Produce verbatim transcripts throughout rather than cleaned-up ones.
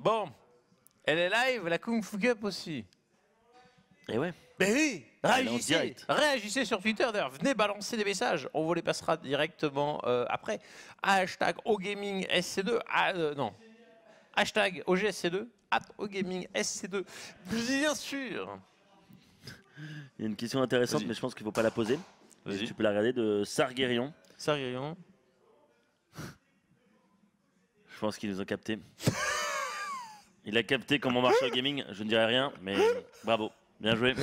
Bon, elle est live, la Kung Fu Cup aussi. Et ouais. Mais oui, réagissez, direct. réagissez sur Twitter d'ailleurs, venez balancer des messages, on vous les passera directement euh, après. Hashtag OGaming S C deux, ah, euh, non, hashtag O G S C deux, at OGaming S C deux, bien sûr. Il y a une question intéressante, mais je pense qu'il ne faut pas la poser. Tu peux la regarder de Sarguerion. Sarguerion. Je pense qu'ils nous ont capté. Il a capté comment marche le gaming, je ne dirai rien, mais bravo, bien joué.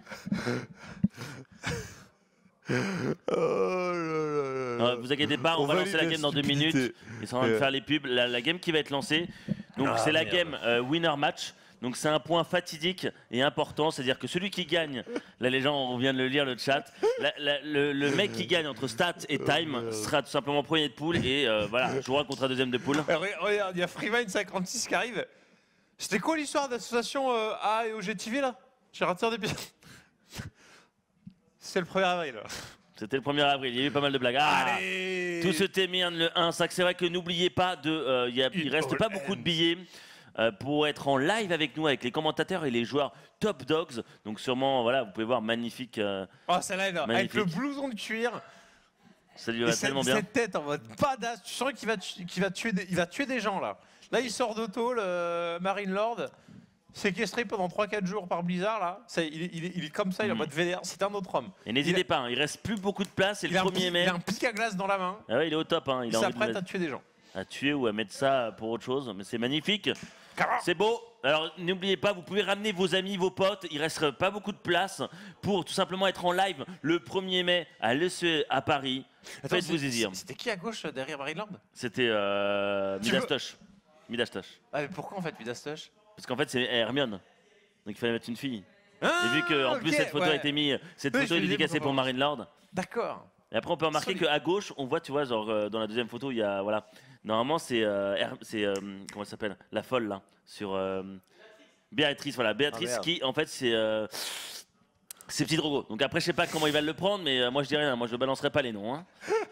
Oh là là là. Non, vous inquiétez pas, on, on va lancer la game dans deux minutes. Ils sont en train de faire les pubs. La, la game qui va être lancée, donc ah, c'est la merde. game euh, winner match. Donc c'est un point fatidique et important, c'est-à-dire que celui qui gagne, là les gens, on vient de le lire le chat, la, la, le, le mec qui gagne entre stats et time sera tout simplement premier de poule et euh, voilà, jouera contre un deuxième de poule. Regarde, il y a Freeman cinquante-six qui arrive. C'était quoi l'histoire d'association euh, A et O G T V là? J'ai raté un épisode. C'est le premier avril. C'était le premier avril, il y a eu pas mal de blagues. Ah, tout se témerne le un, ça c'est vrai que n'oubliez pas de, euh, il, y a, il reste pas beaucoup de billets. Euh, pour être en live avec nous, avec les commentateurs et les joueurs Top Dogs. Donc sûrement, voilà, vous pouvez voir, magnifique. Euh, oh, celle-là, avec le blouson de cuir. Ça lui va tellement bien. Cette tête en mode badass, tu sens qu'il va, qu'il va, tuer des, il va tuer des gens là. Là, il sort d'auto, le Marine Lord, séquestré pendant trois quatre jours par Blizzard là. Ça, il, est, il, est, il est comme ça, il est en mode V D R, c'est un autre homme. Et n'hésitez pas, hein, il reste plus beaucoup de place, c'est le premier mai. Il a un pic à glace dans la main. Ah ouais, il est au top. Hein, il, il s'apprête à tuer des gens. À tuer ou à mettre ça pour autre chose, mais c'est magnifique. C'est beau. Alors n'oubliez pas, vous pouvez ramener vos amis, vos potes. Il reste pas beaucoup de place pour tout simplement être en live le premier mai à l'E C E à Paris. Faites-vous plaisir. C'était qui à gauche derrière Maryland? C'était euh, Midastosh. Midastosh. Ah mais pourquoi en fait Midastosh? Parce qu'en fait c'est Hermione. Donc il fallait mettre une fille. Ah, et vu qu'en okay, plus cette photo ouais. a été mise, cette oui, photo est dédicacée pour Marine Lord. D'accord. Et après on peut remarquer qu'à gauche, on voit, tu vois, genre euh, dans la deuxième photo, il y a voilà. Normalement, c'est euh, euh, comment elle s'appelle, la folle là, sur euh, Béatrice, voilà, Béatrice ah, qui en fait c'est euh, c'est Petit Drogo. Donc après, je sais pas comment ils va le prendre, mais euh, moi je dis rien, moi je balancerai pas les noms. Hein.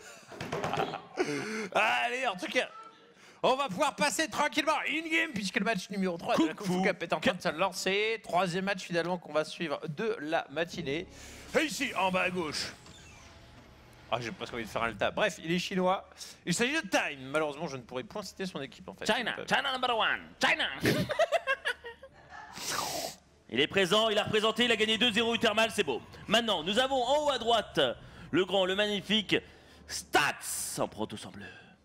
Allez, en tout cas, on va pouvoir passer tranquillement in-game puisque le match numéro trois de la Kung Fu Cup est en train de se lancer. Troisième match finalement qu'on va suivre de la matinée. Et ici, en bas à gauche. Ah, j'ai presque envie de faire un tas. Bref, il est chinois. Il s'agit de Time. Malheureusement, je ne pourrais point citer son équipe en fait. China, China number one, China. Il est présent, il a représenté, il a gagné deux zéro Uthermal, c'est beau. Maintenant, nous avons en haut à droite le grand, le magnifique Stats en proto sans bleu.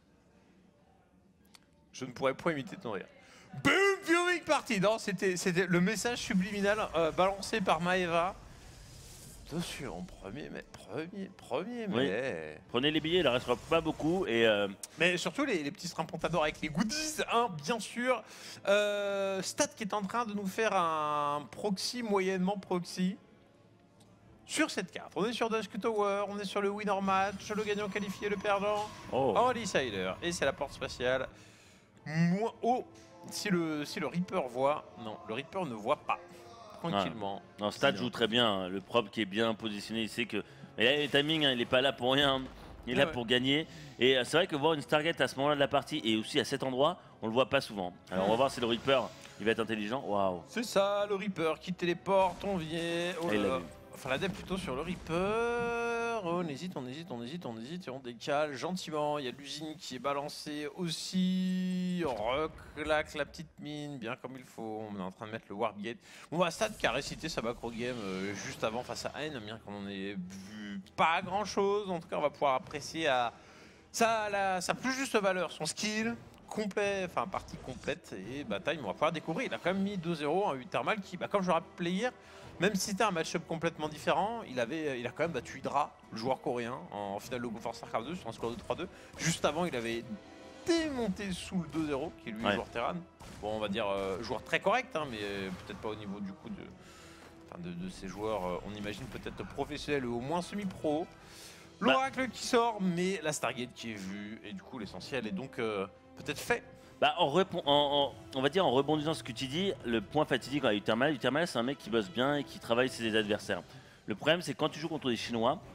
Je ne pourrais point imiter ton rire. Boom, viewing party. Non, c'était le message subliminal euh, balancé par Maeva. Dessus en premier mai, premier, premier mai. Oui. Prenez les billets, il ne restera pas beaucoup. Et euh... Mais surtout les, les petits strapontadors avec les goodies, hein, bien sûr. Euh, Stat qui est en train de nous faire un proxy, moyennement proxy. Sur cette carte, on est sur Dusk Tower, on est sur le winner match, le gagnant qualifié, le perdant, oh. en decider. Et c'est la porte spatiale. Moins haut, si le, si le Reaper voit, non, le Reaper ne voit pas. Tranquillement. Ah. Non, Stat joue très bien, hein. Le prop qui est bien positionné, il sait que... Mais là, le timing, hein, il n'est pas là pour rien, il est ah là ouais. pour gagner. Et euh, c'est vrai que voir une Stargate à ce moment-là de la partie, et aussi à cet endroit, on le voit pas souvent. Alors on va voir si le Reaper, il va être intelligent. Waouh. C'est ça, le Reaper qui téléporte, on vient... Oh là. Enfin, la dev plutôt sur le Reaper. Oh, on hésite, on hésite, on hésite, on hésite et on décale gentiment. Il y a l'usine qui est balancée aussi. On reclaque la petite mine bien comme il faut. On est en train de mettre le Warp Gate. Bon, bah, Stat qui a récité sa macro game euh, juste avant face à N, bien qu'on en ait vu pas grand chose. En tout cas, on va pouvoir apprécier à sa, la, sa plus juste valeur, son skill complet, enfin partie complète et bataille. On va pouvoir découvrir. Il a quand même mis deux zéro en Uthermal qui, bah, comme je le rappelais hier, même si c'était un match-up complètement différent, il, avait, il a quand même battu Hydra, le joueur coréen, en finale de GoForce Starcraft deux sur un score de trois deux. Juste avant, il avait démonté sous le deux zéro, qui est lui ouais. joueur Terran. Bon, on va dire euh, joueur très correct, hein, mais euh, peut-être pas au niveau du coup de, enfin, de, de ces joueurs, euh, on imagine peut-être professionnels ou au moins semi-pro. L'Oracle bah. qui sort, mais la Stargate qui est vue, et du coup l'essentiel est donc euh, peut-être fait. Bah, en, en, en, on va dire en rebondissant sur ce que tu dis, le point fatidique à Uthermal, Uthermal c'est un mec qui bosse bien et qui travaille ses adversaires. Le problème c'est quand tu joues contre des Chinois,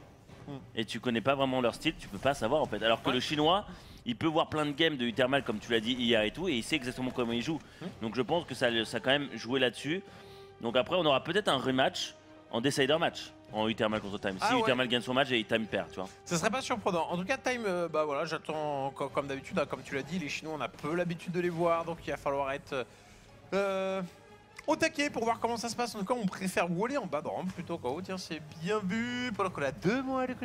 et tu connais pas vraiment leur style, tu peux pas savoir en fait. Alors que ouais. le chinois, il peut voir plein de games de Uthermal comme tu l'as dit hier et tout, et il sait exactement comment il joue. Mmh. Donc je pense que ça, ça a quand même joué là-dessus. Donc après, on aura peut-être un rematch en Decider match. En Uthermal contre Time. Si ah ouais. Uthermal gagne son match et Time perd, tu vois. Ça serait pas surprenant. En tout cas, Time, euh, bah voilà, j'attends comme, comme d'habitude, hein, comme tu l'as dit, les Chinois, on a peu l'habitude de les voir, donc il va falloir être euh, au taquet pour voir comment ça se passe. En tout cas, on préfère Wally en bas de rampe plutôt qu'en haut. Tiens, c'est bien vu. Pendant qu'on a deux mois de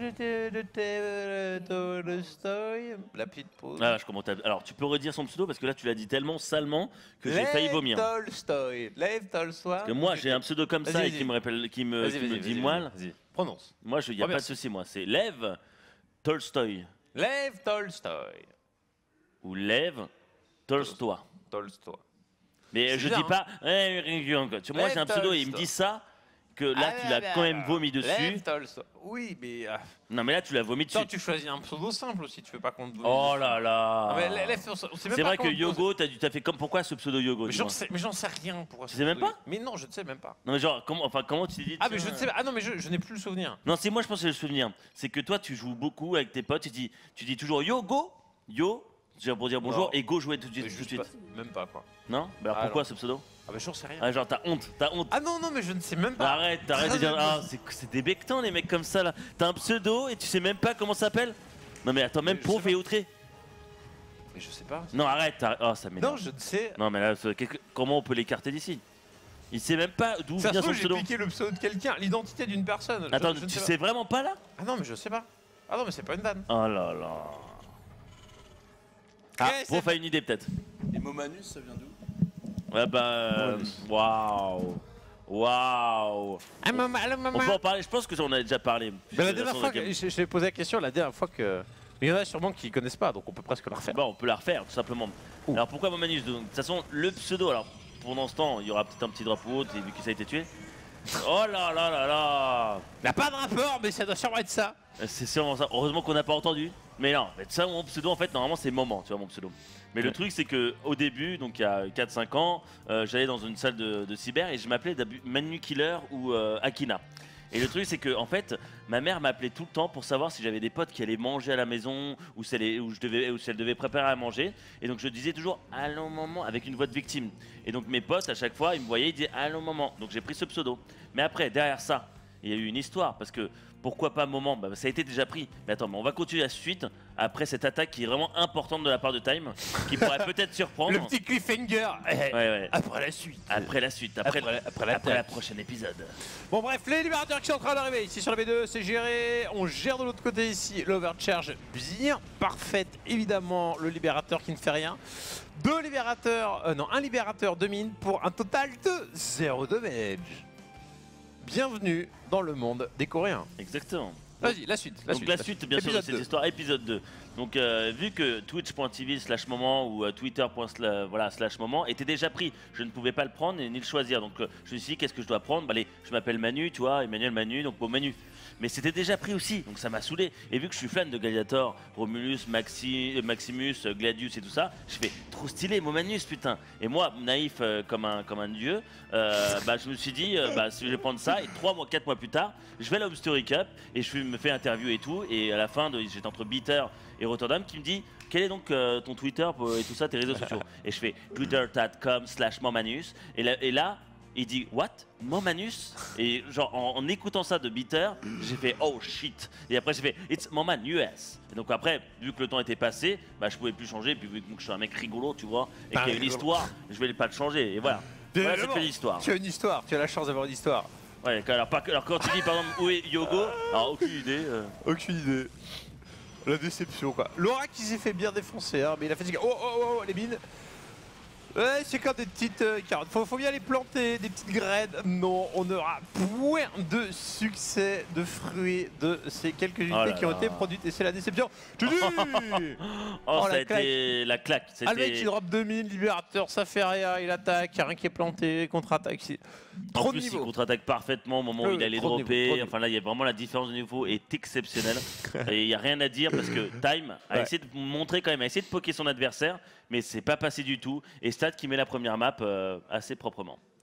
Tolstoy, la petite pause. Ah, je commence à... Alors, tu peux redire son pseudo parce que là, tu l'as dit tellement salement que j'ai failli vomir. Tolstoy. Lev Tolstoy. Parce que moi, j'ai un pseudo comme ça et qui me rappelle, qui me, qui me dit moelle. Prononce. Moi, il n'y a oh, pas merci. de souci, moi. C'est Lev Tolstoy. Lev Tolstoy. Ou Lev Tolstoy. Tolstoy. Mais je bien, dis pas. Hein. Tu vois, moi, j'ai un pseudo et il me dit ça. Que là, ah, tu l'as quand même vomi dessus. Oui, mais. Euh... Non, mais là, tu l'as vomi dessus. Toi, tu choisis un pseudo simple aussi, tu veux pas qu'on te vomisse. Oh là là. C'est vrai que Yogo, tu as fait comme. Pourquoi ce pseudo Yogo? Mais j'en sais, sais rien. Pourquoi tu sais même pas? Mais non, je ne sais même pas. Non, mais genre, comment, enfin, comment tu t'es dit? Ah, mais je ne sais pas. Ah non, mais je, je n'ai plus le souvenir. Non, c'est moi, je pense que c'est le souvenir. C'est que toi, tu joues beaucoup avec tes potes, tu dis, tu dis toujours Yogo, Yo, pour dire bonjour, non. Et go jouer tout de suite. Tout de suite. Pas, même pas, quoi. Non? Bah alors, ah, pourquoi alors. ce pseudo? Ah bah j'en sais rien. Ah genre t'as honte, t'as honte. Ah non non mais je ne sais même pas. Bah arrête, arrête de dire ah c'est débectant les mecs comme ça là. T'as un pseudo et tu sais même pas comment ça s'appelle. Non mais attends même pauvre et outré. Mais je sais pas. Non arrête, arrête. Oh ça m'énerve. Non je ne sais. Non mais là comment on peut l'écarter d'ici? Il sait même pas d'où vient son pseudo. J'ai piqué le pseudo de quelqu'un, l'identité d'une personne. Attends, je, je tu sais, sais vraiment pas là? Ah non mais je sais pas. Ah non mais c'est pas une vanne. Oh là là. Ah, Prof a une idée peut-être. Et Momanus ça vient d'où? Ouais bah, waouh, waouh. On peut en parler, je pense que j'en ai déjà parlé. Mais la dernière fois, que je, je t'ai posé la question, la dernière fois que... Mais il y en a sûrement qui ne connaissent pas, donc on peut presque la refaire. Bah on peut la refaire, tout simplement. Ouh. Alors pourquoi Momanus? De toute façon, le pseudo, alors pendant ce temps, il y aura peut-être un petit drapeau ou autre, vu que ça a été tué. Oh là là là là. Il n'y a pas de rapport, mais ça doit sûrement être ça. C'est sûrement ça, heureusement qu'on n'a pas entendu. Mais non, mais ça, mon pseudo, en fait, normalement, c'est Moment, tu vois, mon pseudo. Mais ouais. Le truc, c'est qu'au début, donc il y a quatre cinq ans, euh, j'allais dans une salle de, de cyber et je m'appelais Manu Killer ou euh, Akina. Et le truc, c'est que en fait, ma mère m'appelait tout le temps pour savoir si j'avais des potes qui allaient manger à la maison ou si elle, où je devais, ou si elle devait préparer à manger. Et donc je disais toujours « Allô maman » avec une voix de victime. Et donc mes potes, à chaque fois, ils me voyaient, ils disaient « Allô maman ». Donc j'ai pris ce pseudo. Mais après, derrière ça, il y a eu une histoire parce que pourquoi pas Moment, bah, ça a été déjà pris. Mais attends, mais on va continuer la suite après cette attaque qui est vraiment importante de la part de Time, qui pourrait peut-être surprendre. Le petit cliffhanger. Ouais, ouais. Après la suite. Après la suite, après, après, après, la, après la prochaine épisode. Bon bref, les libérateurs qui sont en train d'arriver ici sur la B deux, c'est géré. On gère de l'autre côté ici l'overcharge bien parfaite. Évidemment, le libérateur qui ne fait rien. Deux libérateurs, euh, non, un libérateur de mine pour un total de zéro damage. Bienvenue dans le monde des Coréens. Exactement. Vas-y, la suite. La Donc suite, la la suite, suite. bien épisode sûr, de cette histoire, épisode deux. Donc euh, vu que twitch point t v slash moment ou euh, twitter point voilà, slash moment était déjà pris, je ne pouvais pas le prendre ni le choisir. Donc euh, je me suis dit, qu'est-ce que je dois prendre? Bah, allez, je m'appelle Manu, tu vois, Emmanuel Manu, donc bon Manu. Mais c'était déjà pris aussi, donc ça m'a saoulé. Et vu que je suis fan de Gladiator, Romulus, Maxi, Maximus, Gladius et tout ça, je fais trop stylé, Momanus, putain. Et moi, naïf euh, comme, un, comme un dieu, euh, bah, je me suis dit, euh, bah, si je vais prendre ça, et trois mois, quatre mois plus tard, je vais à la Home Story Cup et je me fais interview et tout. Et à la fin, j'étais entre Bitter et Rotterdam qui me dit, quel est donc euh, ton Twitter et tout ça, tes réseaux sociaux? Et je fais twitter point com slash momanus. Et là, et là il dit what? Momanus? Et genre en, en écoutant ça de Bitter, j'ai fait oh shit. Et après j'ai fait it's Moman U S. Et donc après, vu que le temps était passé, bah je pouvais plus changer. Et puis vu que je suis un mec rigolo, tu vois, et qu'il y a une histoire, je vais pas le changer. Et voilà. Voilà, c'était l'histoire. Tu as une histoire, tu as la chance d'avoir une histoire. Ouais, alors, pas, alors quand tu dis par exemple où est Yogo, alors aucune idée. Euh... Aucune idée. La déception quoi. Laura qui s'est fait bien défoncer, hein, mais il a fait oh oh oh, oh les mines. Ouais, c'est comme des petites euh, carottes. Faut, faut bien les planter, des petites graines. Non, on aura point de succès de fruits de ces quelques unités oh qui ont là. été produites. Et c'est la déception. Je dis oh, oh, ça a été la claque. Ah, le mec, il drop deux mille, libérateur, ça fait rien. Il attaque, il n'y a rien qui est planté, contre-attaque. Trop en plus, de niveau. Il contre-attaque parfaitement au moment où oui, il allait dropper. Enfin là, il y a vraiment la différence de niveau est exceptionnelle. Et il n'y a rien à dire parce que Time a ouais. essayé de montrer quand même, a essayé de poker son adversaire. Mais c'est pas passé du tout. Et Stade qui met la première map euh, assez proprement.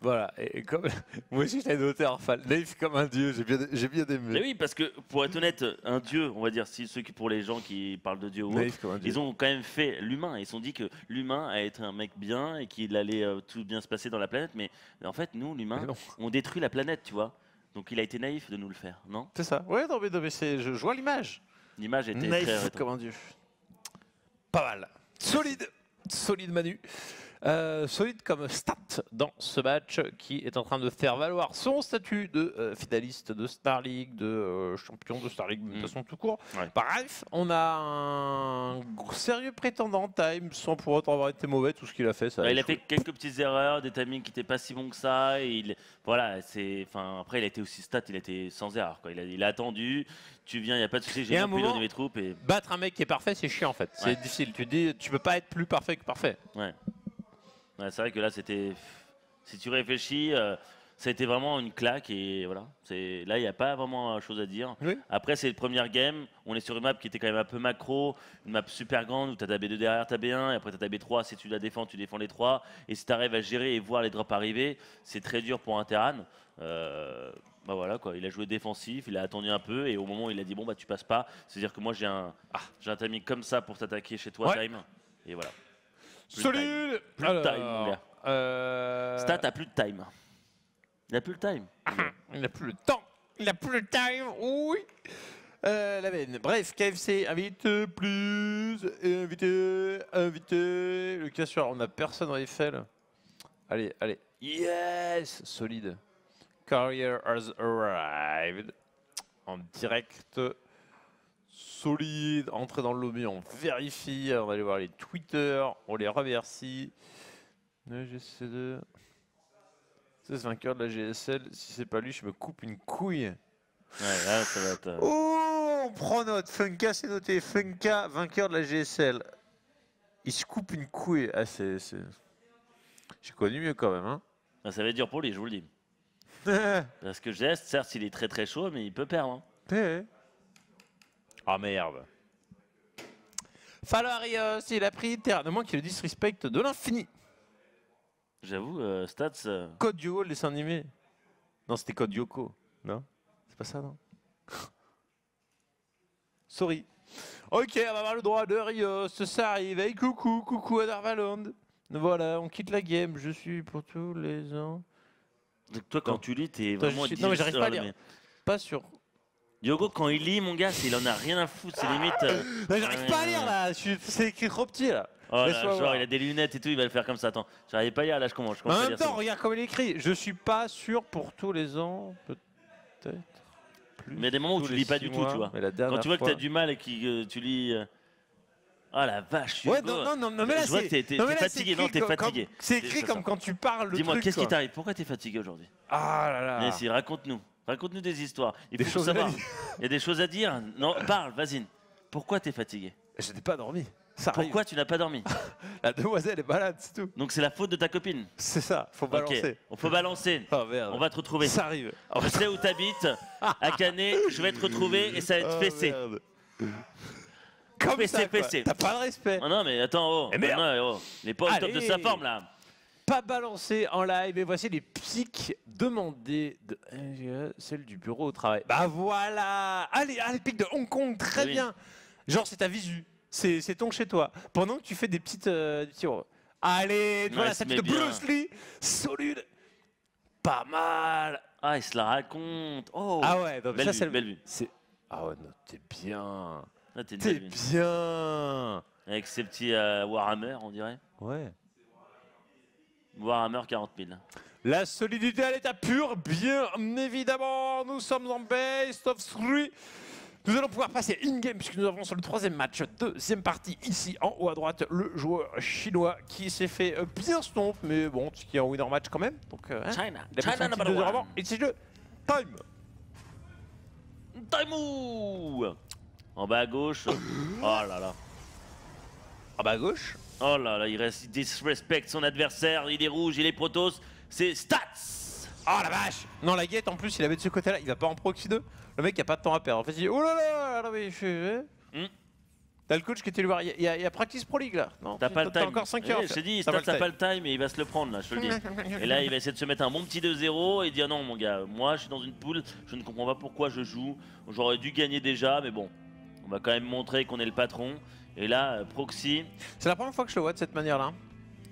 Voilà, et comme moi aussi j'avais noté Orphal, naïf comme un dieu, j'ai bien, j'ai bien aimé. Mais oui, parce que pour être honnête, un dieu, on va dire, si ceux qui pour les gens qui parlent de dieu ou Naïf autre, comme un dieu. ils ont quand même fait l'humain. Ils se sont dit que l'humain a été un mec bien et qu'il allait euh, tout bien se passer dans la planète. Mais en fait, nous, l'humain, on détruit la planète, tu vois. Donc il a été naïf de nous le faire, non? C'est ça. Ouais, non mais, non, mais c'est, je, je vois l'image. L'image était Naïf très rétro. comme un dieu. Pas mal. Solide, solide Manu. Euh, solide comme stat dans ce match qui est en train de faire valoir son statut de euh, finaliste de Star League, de euh, champion de Star League de toute façon tout court. Ouais. Bref, on a un sérieux prétendant Time sans pour autant avoir été mauvais. Tout ce qu'il a fait, ça. Ouais, a il a échoué. fait quelques petites erreurs, des timings qui n'étaient pas si bons que ça. Et il, voilà, c'est, enfin, après, il a été aussi stat, il a été sans erreur. Quoi. Il, a, il a attendu, tu viens, il n'y a pas de souci, Et j'ai à un non plus moment- donné mes troupes. Et... Battre un mec qui est parfait, c'est chiant en fait. C'est Ouais. difficile. Tu dis, tu peux pas être plus parfait que parfait. Ouais. Ouais, c'est vrai que là, c'était. Si tu réfléchis, euh, ça a été vraiment une claque et voilà. C'est là, il n'y a pas vraiment chose à dire. Oui. Après, c'est le premier game. On est sur une map qui était quand même un peu macro, une map super grande où tu as ta B deux derrière ta B un et après tu as ta B trois. Si tu la défends, tu défends les trois. Et si tu arrives à gérer et voir les drops arriver, c'est très dur pour un Terran. Euh, bah voilà quoi, il a joué défensif, il a attendu un peu et au moment où il a dit bon bah tu passes pas, c'est-à-dire que moi j'ai un, ah, j'ai un timing comme ça pour t'attaquer chez toi, Ouais. Time. Et voilà. Plus de Solide. Plus de time, mon gars. Euh... Stat a plus de time. Il a plus le time. Il n'a plus le temps. Il n'a plus le time. Oui. Euh, la veine. Bref, K F C invite plus. Invité. Invité. Le casseur. On n'a personne dans Eiffel. Allez, allez. Yes. Solide. Courier has arrived. En direct. Solide. Entrée dans le lobby. On vérifie. On va aller voir les Twitter. On les remercie. Le G C deux. C'est ce vainqueur de la G S L. Si c'est pas lui, je me coupe une couille. Ouais, là, ça va être. euh, Oh, on prend note. Funka, c'est noté. Funka, vainqueur de la G S L. Il se coupe une couille. Ah, c'est. c'est- J'ai connu mieux quand même. Hein. bah, ça va être dur pour lui, je vous le dis. Parce que Geste, certes, il est très très chaud, mais il peut perdre. hein. Eh. Ah merde. Falarios, il a pris terre. De moins qu'il le disrespecte de l'infini. J'avoue, euh, Stats. euh, Code Yoko, le dessin animé. Non, c'était Code Yoko. Non? C'est pas ça, non? Sorry. Ok, on va avoir le droit de Rios. Ça arrive. Hey, coucou, coucou à Darvaland. Voilà, on quitte la game. Je suis pour tous les ans. Donc, toi, quand Non. tu lis, t'es Toi, vraiment. je suis- non, mais j'arrive pas à lire. mais- Pas sûr. Diogo, quand il lit, mon gars, c'est- il en a rien à foutre. C'est limite. euh, Non, j'arrive pas à lire là. Je suis- C'est écrit trop petit là. Oh là, Laisse-moi genre, voir. il a des lunettes et tout, il va le faire comme ça. Attends, j'arrive pas à lire, là, je commence. Je commence En à même lire, temps, c'est bon. regarde comme il est écrit. Je suis pas sûr pour tous les ans. Peut-être. Plus. Mais il y a des moments où tous tu les lis pas six du tout, mois, tu vois. mais la Quand dernière tu vois que fois- t'as du mal et que euh, tu lis. euh, Ah la vache, Ouais, Hugo. non, non, non, non, mais là, Je vois c'est- que t'es- t'es- non, mais t'es là, fatigué, c'est non, écrit t'es comme- fatigué. comme- C'est C'est écrit ça, comme ça. quand tu parles le Dis-moi, truc, qu'est-ce qui quoi. t'arrive? Pourquoi t'es fatigué aujourd'hui? Ah là là. Nancy, raconte-nous. Raconte-nous des histoires. Il Des faut choses à savoir. dire. Il y a des choses à dire. Non, parle, vas-y. Pourquoi t'es fatigué? Je n'ai pas dormi. Ça arrive. Pourquoi tu n'as pas dormi? La demoiselle est malade, c'est tout. Donc c'est la faute de ta copine. C'est ça, faut balancer. Ok, on peut balancer. Oh merde. On va te retrouver. Ça arrive. Je sais où t'habites, à Canet, je vais te retrouver et ça va être Oh, fessé. merde. Comme Fessé, ça, quoi. fessé. T'as pas de respect. Oh non, mais attends, oh, Eh merde. non, oh. Il est pas au top de Allez. sa forme là. Pas balancé en live. Et voici les pics demandés de celle du bureau au travail. Bah voilà. Allez, allez, pics de Hong Kong, très Oui. bien. Genre, c'est ta visu. C'est c'est ton chez toi. Pendant que tu fais des petites. euh, des petits- Allez, Ouais, voilà, il ça se pique de met bien. Bruce Lee. Solide. Pas mal. Ah, il se la raconte. Oh, Ah ouais, donc belle ça vue, c'est le- belle vue. c'est- Ah ouais, non, t'es bien. Ah, t'es une T'es belle vue. bien. Avec ses petits euh, Warhammer, on dirait. Ouais. Warhammer quarante mille. La solidité à l'état pur, bien évidemment. Nous sommes en best of three. Nous allons pouvoir passer in-game puisque nous avons sur le troisième match, deuxième partie, ici en haut à droite, le joueur chinois qui s'est fait euh, bien stomp, mais bon, qui est en winner match quand même. Donc, euh, hein, China. il a pris China son number titre de one. avant. Et c'est le time. Taimou. En bas à gauche. Oh là là. En bas à gauche. Oh là là, il, reste, il disrespecte son adversaire. Il est rouge, il est protos. C'est Stats. Oh la vache. Non, la guette en plus, il avait de ce côté-là, il va pas en proxy deux. Le mec, il a pas de temps à perdre. En fait, il dit oh là là, là oui, je suis. Hmm. T'as le coach qui était le voir. Il y, y, y a Practice Pro League là. Non, t'as pas le time. encore cinq heures. Oui, je te dis, Stats t'as pas le time et il va se le prendre là, je te le dis. Et là, il va essayer de se mettre un bon petit deux zéro et dire non, mon gars, moi je suis dans une poule, je ne comprends pas pourquoi je joue. J'aurais dû gagner déjà, mais bon, on va quand même montrer qu'on est le patron. Et là, Proxy. C'est la première fois que je le vois de cette manière là.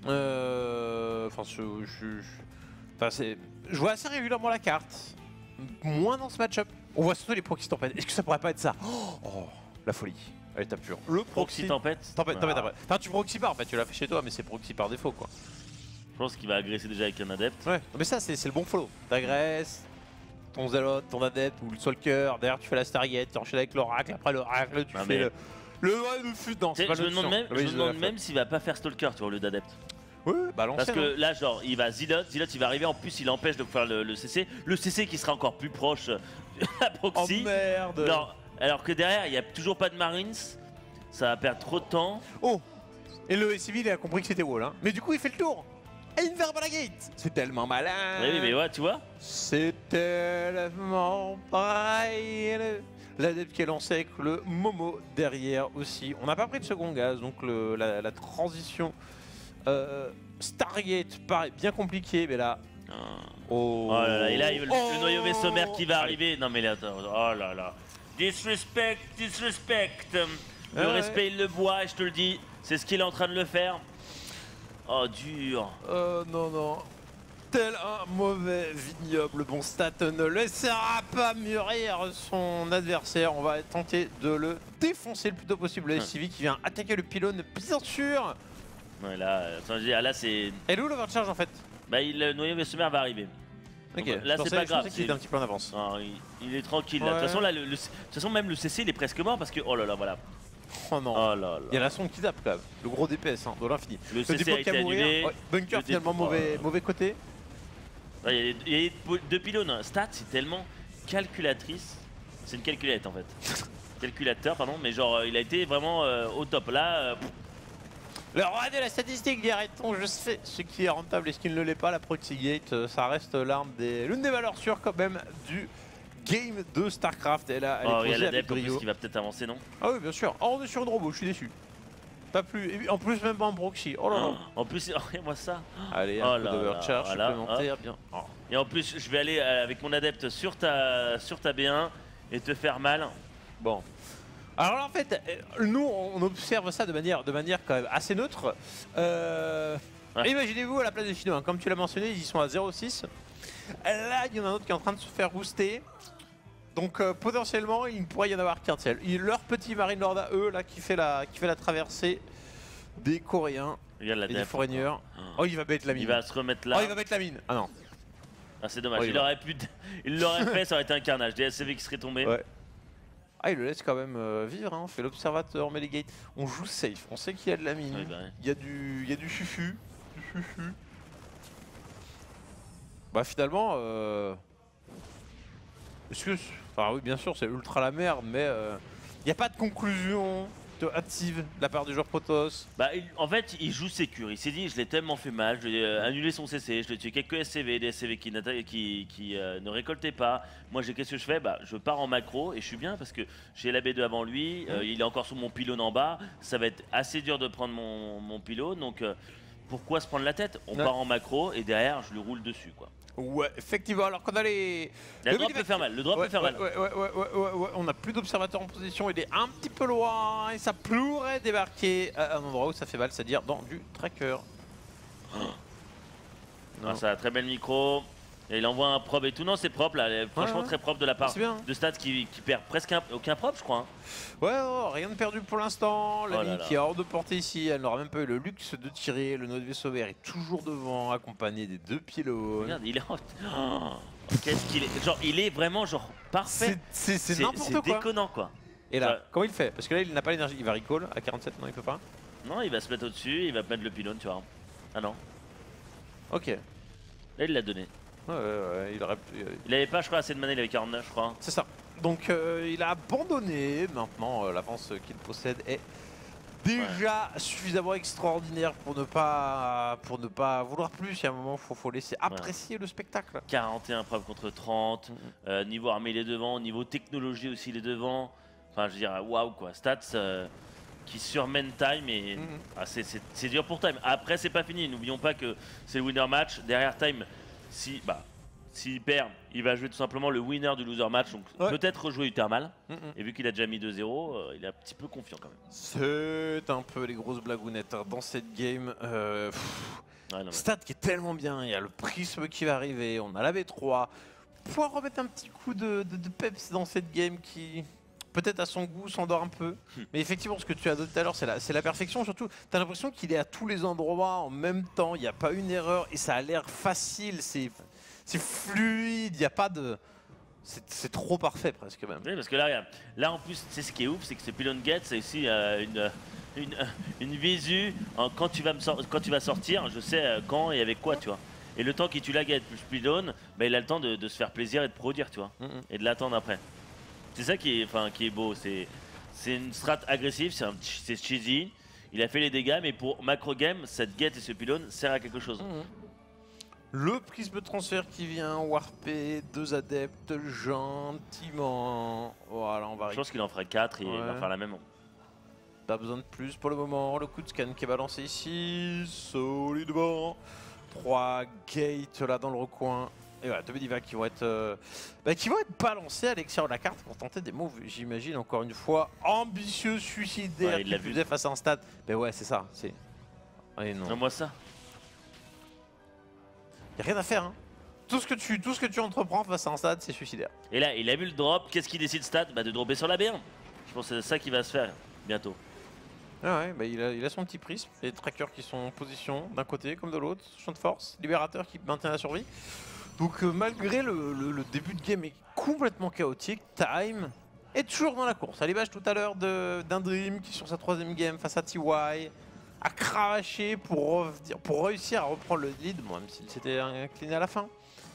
Euh... Enfin, je, je, je... Enfin, c'est... je vois assez régulièrement la carte. Moins dans ce match-up. On voit surtout les Proxy Tempête. Est-ce que ça pourrait pas être ça? Oh, la folie. Allez, tape pure. Le Proxy Tempête. Tempête, tempête, tempête. Enfin, tu proxy pas en fait, tu l'as fait chez toi, mais c'est proxy par défaut quoi. Je pense qu'il va agresser déjà avec un adepte. Ouais, mais ça, c'est le bon follow. T'agresses, ton zélote, ton adepte ou le Solker. Derrière, tu fais la Stargate, tu enchaînes avec l'oracle. Après l'oracle, tu non, fais mais... le. Le ouais, le fut. Non, c'est pas je le me demande même, je me demande même s'il va pas faire Stalker, tu vois, au lieu d'adepte. Oui, bah parce que là, genre, il va Zilot, Zilot, il va arriver, en plus, il empêche de faire le, le C C. Le C C qui sera encore plus proche de la Proxy. Oh merde. Non, alors que derrière, il n'y a toujours pas de Marines. Ça va perdre trop de temps. Oh. Et le civil il a compris que c'était wall, hein. Mais du coup, il fait le tour. Et une verbe à la gate. C'est tellement malin. Oui, mais ouais, tu vois. C'est tellement pareil. L'adepte qui est lancé avec le Momo derrière aussi. On n'a pas pris de second gaz, donc le, la, la transition euh, Stargate paraît bien compliquée, mais là. Oh, oh là là, et là, il y a le, oh le noyau vaisseau mère qui va arriver. Non, mais là, attends, oh là là. Disrespect, disrespect. Le ah, respect, ouais. Il le boit, et je te le dis, c'est ce qu'il est en train de le faire. Oh, dur. Euh, non, non. Tel un mauvais vignoble, bon Stat ne laissera pas mûrir son adversaire. On va tenter de le défoncer le plus tôt possible. Le S C V qui vient attaquer le pylône, bien sûr. Ouais, là, attends, là c'est. Et où l'overcharge en fait? Bah, il, le noyau vaisseau mère va arriver. Ok, donc, là c'est pas grave. Il est un petit peu en avance. Non, il, il est tranquille. Ouais. De toute façon, là, le, le, de toute façon, même le C C il est presque mort parce que. Oh là là, voilà. Oh non. Oh là là. Il y a la sonde qui tape quand même. Le gros D P S hein, de l'infini. Le, le C C a été annulé. Ouais, bunker finalement mauvais, oh. mauvais côté. Il y, y, y a deux pylônes. Stat c'est tellement calculatrice. C'est une calculette en fait. Calculateur pardon, mais genre il a été vraiment euh, au top là. Euh, le roi de la statistique, dirait-on, je sais ce qui est rentable et ce qui ne le l'est pas. La Proxy Gate, ça reste l'arme des l'une des valeurs sûres quand même du game de StarCraft. Et là, elle oh, est posée avec brio. Qui va peut-être avancer, non? Ah oui, bien sûr. Oh, on est sur une robot, je suis déçu. Pas plus. Et en plus, même pas en proxy. Oh là là. En plus, regarde-moi ça. Allez, oh un peu d'overcharge voilà, supplémentaire. Bien. Oh. Et en plus, je vais aller avec mon adepte sur ta, sur ta B un et te faire mal. Bon. Alors là, en fait, nous, on observe ça de manière, de manière quand même assez neutre. Euh... Ouais. Imaginez-vous à la place des Chinois, comme tu l'as mentionné, ils y sont à zéro six. Là, il y en a un autre qui est en train de se faire booster. Donc euh, potentiellement, il pourrait y en avoir qu'un seul. Leur petit Marine Lord à eux, là, qui fait la, qui fait la traversée des Coréens et des Foreigners. Oh, il va mettre la mine. Il va se remettre là. Oh, il va mettre la mine. Ah non. Ah, c'est dommage. Oh, il, il aurait pu. Il l'aurait fait, ça aurait été un carnage. Des S C V qui serait tombé. Ouais. Ah, il le laisse quand même euh, vivre. Hein. On fait l'observateur, on met les gates. On joue safe. On sait qu'il y a de la mine. Oui, bah, ouais. Il y a du, il y a du fufu. Du fufu. Bah finalement. Euh... Est-ce que, enfin oui bien sûr c'est ultra la merde mais il euh, n'y a pas de conclusion hâtive de la part du joueur Protoss. Bah il, en fait il joue sécure, il s'est dit je l'ai tellement fait mal, je lui ai euh, annulé son C C, je lui ai tué quelques S C V, des S C V qui, qui, qui euh, ne récoltaient pas. Moi j'ai qu'est-ce que je fais? Bah je pars en macro et je suis bien parce que j'ai la B deux avant lui, euh, il est encore sous mon pylône en bas, ça va être assez dur de prendre mon, mon pylône donc euh, pourquoi se prendre la tête? On ouais. part en macro et derrière je lui roule dessus quoi. Ouais, effectivement, alors qu'on a les... Le drop peut faire mal, le drop ouais, peut faire ouais, mal. Ouais, ouais, ouais, ouais, ouais, ouais, on n'a plus d'observateur en position, il est un petit peu loin et ça pourrait débarquer à un endroit où ça fait mal, c'est-à-dire dans du tracker. Oh. Ah, ça a très bel micro. Et il envoie un probe et tout. Non, c'est propre là, franchement ouais, ouais. très propre de la part de Stats qui, qui perd presque un, aucun probe, je crois. Hein. Ouais, oh, rien de perdu pour l'instant. La oh ligne qui est hors de portée ici, elle n'aura même pas eu le luxe de tirer. Le nôtre vaisseau vert est toujours devant, accompagné des deux pylônes. Regarde, il est. Oh, qu'est-ce qu'il est. Genre, il est vraiment genre parfait. C'est n'importe quoi. C'est déconnant quoi. Et là, ouais. comment il fait? Parce que là, il n'a pas l'énergie. Il va recall à quarante-sept, non, il peut pas? Non, il va se mettre au-dessus, il va mettre le pylône, tu vois. Ah non. Ok. Là, il l'a donné. Ouais, ouais, ouais, il aurait pu... Il avait pas, je crois, assez de mana, il avait quarante-neuf, je crois. C'est ça. Donc, euh, il a abandonné. Maintenant, euh, l'avance qu'il possède est déjà ouais. suffisamment extraordinaire pour ne pas pour ne pas vouloir plus. Il y a un moment, il faut, faut laisser apprécier ouais. le spectacle. quarante et un preuves contre trente. Mm -hmm. euh, niveau armée, il est devant. Niveau technologie aussi, il est devant. Enfin, je veux dire, waouh, quoi. Stats... Euh... qui surmène Time et mmh. ah, c'est dur pour Time. Après, c'est pas fini. N'oublions pas que c'est le winner match. Derrière Time, si bah s'il perd, il va jouer tout simplement le winner du loser match. Donc ouais. peut-être rejouer U Thermal. Mmh. Et vu qu'il a déjà mis deux zéro, euh, il est un petit peu confiant quand même. C'est un peu les grosses blagounettes hein. Dans cette game. Euh, ouais, non, Stat qui est tellement bien. Il y a le prisme qui va arriver. On a la B trois. Pouvoir remettre un petit coup de, de, de peps dans cette game qui, peut-être à son goût, s'endort un peu. Hmm. Mais effectivement, ce que tu as dit tout à l'heure, c'est la, la perfection. Surtout, tu as l'impression qu'il est à tous les endroits en même temps. Il n'y a pas une erreur et ça a l'air facile. C'est fluide. Il n'y a pas de... C'est trop parfait presque même. Oui, parce que là, regarde, là en plus, c'est ce qui est ouf, c'est que ce pylon gate, c'est aussi euh, une, une, une visu. En, quand, tu vas me quand tu vas sortir, je sais euh, quand et avec quoi, tu vois. Et le temps qu'il tue la gate plus pylon, bah, il a le temps de, de se faire plaisir et de produire, tu vois. Mm -hmm. Et de l'attendre après. C'est ça qui est, enfin, qui est beau. C'est une strat agressive, c'est cheesy. Il a fait les dégâts, mais pour macro game, cette gate et ce pylon sert à quelque chose. Mm -hmm. Le prisme de transfert qui vient warper, deux adeptes gentiment. Voilà, on va. Je pense qu'il en fera quatre et ouais. il va faire la même. Pas besoin de plus pour le moment. Le coup de scan qui est balancé ici, solidement. Trois gates là dans le recoin. Et voilà, deux Medivac qui vont être euh, bah, qui vont être balancés à l'extérieur de la carte pour tenter des moves, j'imagine, encore une fois, ambitieux, suicidaires, ouais, il qui faisait face à un stade. Ben ouais, c'est ça. C'est. Allez, non. non, moi ça. Y a rien à faire. Hein. Tout ce que tu, tout ce que tu entreprends face à un stade, c'est suicidaire. Et là, il a vu le drop. Qu'est-ce qu'il décide stade bah, de dropper sur la B un. Je pense que c'est ça qui va se faire bientôt. Ah ouais, bah il, a, il a son petit prisme, les trackers qui sont en position d'un côté comme de l'autre, champ de force, libérateur qui maintient la survie. Donc euh, malgré le, le, le début de game est complètement chaotique, Time est toujours dans la course. À l'image tout à l'heure d'un Dream qui sur sa troisième game face à T Y a cravaché pour, pour réussir à reprendre le lead, bon, même s'il s'était incliné à la fin.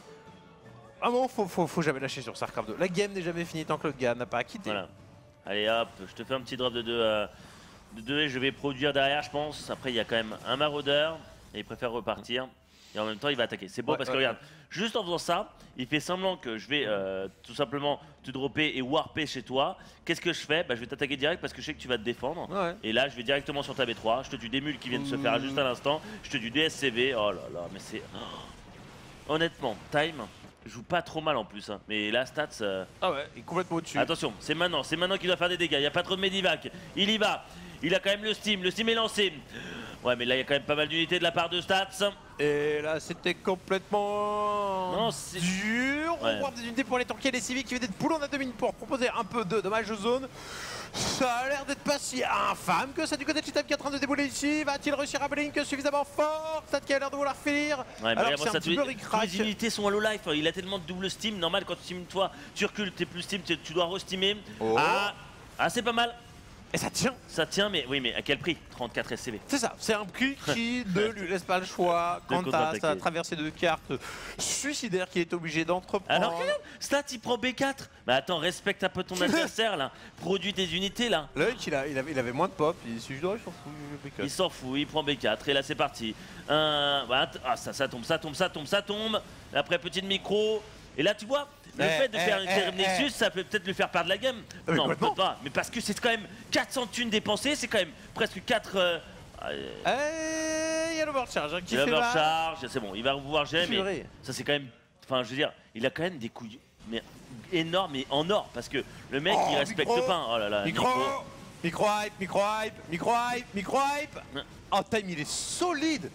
Ah bon, faut, faut, faut jamais lâcher sur StarCraft deux. La game n'est jamais finie tant que le gars n'a pas quitté. Voilà. Allez hop, je te fais un petit drop de deux. Euh... De deux et je vais produire derrière, je pense. Après, il y a quand même un maraudeur et il préfère repartir. Et en même temps, il va attaquer. C'est beau ouais, parce que ouais, regarde, ouais. juste en faisant ça, il fait semblant que je vais euh, tout simplement te dropper et warper chez toi. Qu'est-ce que je fais bah, je vais t'attaquer direct parce que je sais que tu vas te défendre. Ouais. Et là, je vais directement sur ta B trois. Je te tue des mules qui viennent de se faire juste à l'instant. Je te tue du S C V. Oh là là, mais c'est. Oh. Honnêtement, Time joue pas trop mal en plus. Hein. Mais là, Stats. Euh... Ah ouais, il est complètement au-dessus. Attention, c'est maintenant. C'est maintenant qu'il doit faire des dégâts. Il n'y a pas trop de Medivac. Il y va. Il a quand même le steam, le steam est lancé. Ouais, mais là, il y a quand même pas mal d'unités de la part de Stats. Et là, c'était complètement non, dur. Ouais. On voit des unités pour les tanker, les civils qui venaient de poule. On a deux minutes pour proposer un peu de dommages aux zones. Ça a l'air d'être pas si infâme que ça du côté de Chitam qui est en train de débouler ici. Va-t-il réussir à blink suffisamment fort? Stat qui a l'air de vouloir finir. Ouais, alors c'est un petit peu ric-rac. Les unités sont à low life. Il a tellement de double steam. Normal, quand tu steam toi, tu recules, t'es plus steam, tu dois re-steamer. Oh. Ah, ah c'est pas mal. Et ça tient. Ça tient, mais oui, mais à quel prix? Trente-quatre S C V. C'est ça, c'est un prix qui ne lui laisse pas le choix quant à sa traversée de cartes suicidaire qu'il est obligé d'entreprendre. Alors regarde, Stat il prend B quatre. Mais attends, respecte un peu ton adversaire là. Produis tes unités là. Là, il, a, il, avait, il avait moins de pop, il s'en fout. B quatre. Il s'en fout, il prend B quatre. Et là, c'est parti. Un, bah, ah, ça, ça tombe, ça tombe, ça tombe, ça tombe. Après, petite micro. Et là, tu vois, le eh, fait de eh, faire une eh, Nexus, eh. ça peut peut-être lui faire perdre la game. Mais non, on peut pas. Mais parce que c'est quand même quatre cents thunes dépensées, c'est quand même presque quatre. Euh, euh... Il y a l'overcharge hein, qui fait mal. L'overcharge, c'est bon, il va pouvoir gérer, mais ça c'est quand même. Enfin, je veux dire, il a quand même des couilles mais énormes et en or parce que le mec oh, il respecte micro, pas. Oh là là. Micro, micro hype, micro hype, micro hype, micro hype. Oh, Time, il est solide.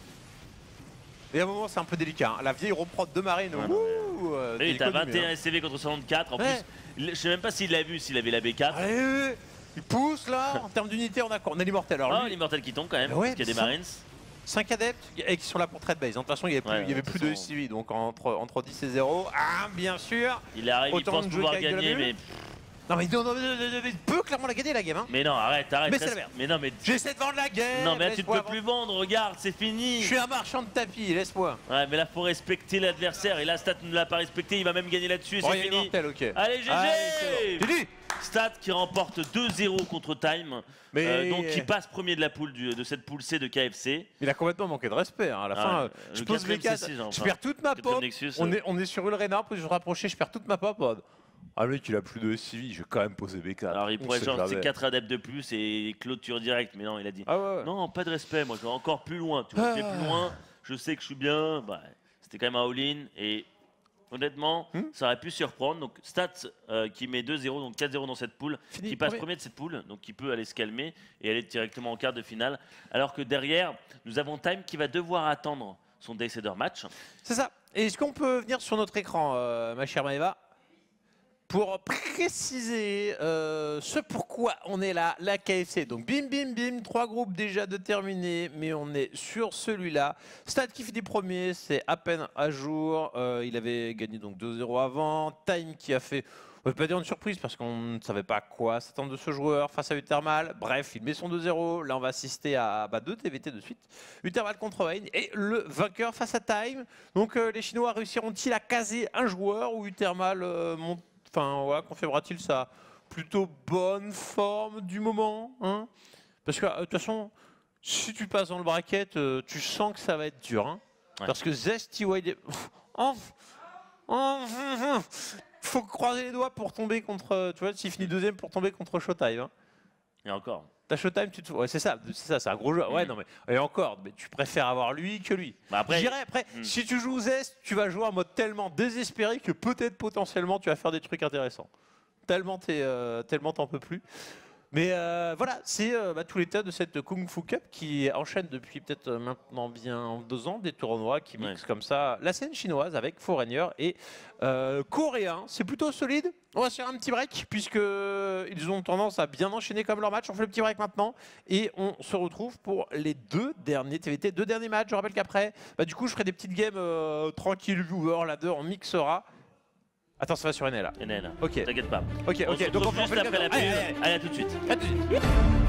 Et à un moment, c'est un peu délicat. Hein. La vieille reprend deux marines. Ouais, ouh, euh, oui, t'as vingt et un S C V contre soixante-quatre. En ouais. plus, je sais même pas s'il l'a vu, s'il avait la B quatre. Allez, il pousse là. En termes d'unité, on a quoi? On a l'immortel. Ah, l'immortel qui tombe quand même. Ouais, parce qu'il y a des marines. cinq adeptes et qui sont là pour trade base. De toute façon, il n'y avait plus, ouais, il y avait plus de S C V. Donc entre, entre dix et zéro. Ah, bien sûr. Il arrive, il pense pouvoir gagner, mais. Non mais non, non, non, non, il peut clairement la gagner la game hein. Mais non arrête, arrête. Mais c'est la merde. Mais non mais. J'essaie de vendre la game. Non mais là tu ne peux plus vendre, regarde, c'est fini. Je suis un marchand de tapis, laisse-moi. Ouais mais là faut respecter l'adversaire et là Stat ne l'a pas respecté, il va même gagner là-dessus et oh, c'est fini. Mortel, okay. Allez G G. Stat qui remporte deux zéro contre Time. Mais euh, donc qui passe premier de la poule du, de cette poule C de K F C. Il a complètement manqué de respect hein. À la ah, fin. Ouais, je pose les quatre, je perds toute ma pop. On est, on est sur Ulrena, pour se rapprocher, je perds toute ma pop. Ah, mec, il a plus de S U V, je vais quand même poser B quatre. Alors il On pourrait sait genre c'est jamais. quatre adeptes de plus et clôture directe, mais non, il a dit Ah ouais, ouais. non, pas de respect, moi je vais encore plus loin. Tu vois, je vais Ah. plus loin, je sais que je suis bien. Bah, c'était quand même un all-in et honnêtement, Hmm. ça aurait pu surprendre. Donc Stats euh, qui met deux zéro, donc quatre zéro dans cette poule, Fini, qui passe premier. premier de cette poule, donc qui peut aller se calmer et aller directement en quart de finale. Alors que derrière, nous avons Time qui va devoir attendre son Decider match. C'est ça. Et est-ce qu'on peut venir sur notre écran, euh, ma chère Maëva, pour préciser euh, ce pourquoi on est là, la K F C. Donc bim bim bim, trois groupes déjà déterminés, mais on est sur celui-là. Stade qui finit premier, c'est à peine à jour. Euh, il avait gagné donc deux zéro avant. Time qui a fait, on ne peut pas dire une surprise parce qu'on ne savait pas à quoi s'attendre de ce joueur face à Utermal. Bref, il met son deux zéro. Là, on va assister à bah, deux T V T de suite. Utermal contre Wayne et le vainqueur face à Time. Donc euh, les Chinois réussiront-ils à caser un joueur ou Utermal euh, monte. Enfin, ouais, confirmera-t-il sa plutôt bonne forme du moment, hein? Parce que, de euh, toute façon, si tu passes dans le bracket, euh, tu sens que ça va être dur. Hein, Ouais. parce que Zest, T Y... Oh, oh, faut croiser les doigts pour tomber contre... Tu vois, s'il finit deuxième pour tomber contre Showtime. Hein. Et encore. T'as Showtime, tu te... Ouais, c'est ça, c'est ça, c'est un gros joueur. Ouais, Mhm. non, mais... Et encore, mais tu préfères avoir lui que lui. Bah après, Je dirais, après, Hmm. si tu joues Zest, tu vas jouer en mode tellement désespéré que peut-être potentiellement tu vas faire des trucs intéressants. Tellement t'es, euh, tellement t'en peux plus. Mais euh, voilà, c'est euh, bah, tout l'état de cette Kung Fu Cup qui enchaîne depuis peut-être euh, maintenant bien deux ans des tournois qui mixent Ouais. comme ça la scène chinoise avec Foreigner et euh, coréen. C'est plutôt solide. On va se faire un petit break puisque ils ont tendance à bien enchaîner comme leur match. On fait le petit break maintenant et on se retrouve pour les deux derniers T V T, deux derniers matchs. Je rappelle qu'après, bah, du coup, je ferai des petites games euh, tranquilles, viewer, ladder, on mixera. Attends, ça va sur N L là. N L. Ok, T'inquiète pas. ok, On ok. se Donc on retrouve fait juste après la pub. Allez, allez, allez. Allez, à tout de suite. À tout de suite.